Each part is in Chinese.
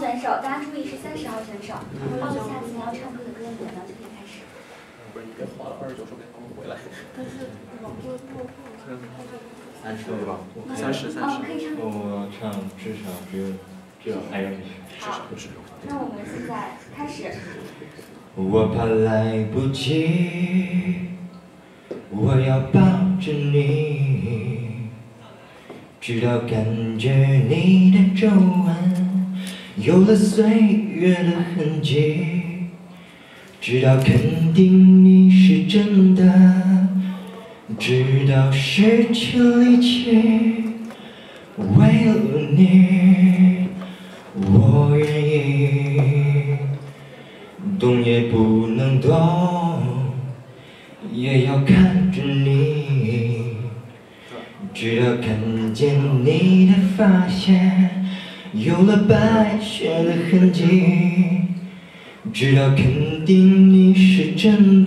选手，大家注意是30号选手。报一下想要唱歌的歌名，然后就可以开始。 不是，你别花了29首给他们回来。 但是网络落后了。 30对吧 ？30。 可以唱。 我唱至少只有还有你。 好，那我们现在开始。 我怕来不及，我要抱着你，直到感觉你的皱纹有了岁月的痕迹，直到肯定你是真的，直到失去力气，为了你，我愿意。动也不能动，也要看着你，直到看见你的发线有了白雪的痕迹，直到肯定你是真的，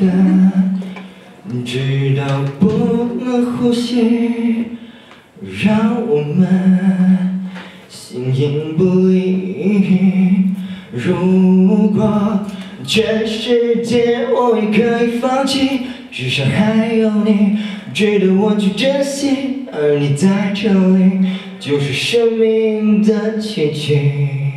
直到不能呼吸，让我们形影不离。如果全世界我也可以放弃，至少还有你值得我去珍惜，而你在这里就是生命的奇迹。